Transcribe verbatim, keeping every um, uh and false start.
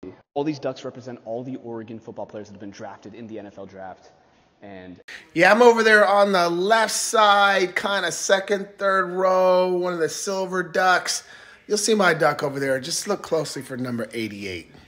honestly. All these ducks represent all the Oregon football players that have been drafted in the N F L draft. And yeah, I'm over there on the left side, kind of second, third row, one of the silver ducks. You'll see my duck over there. Just look closely for number eighty-eight.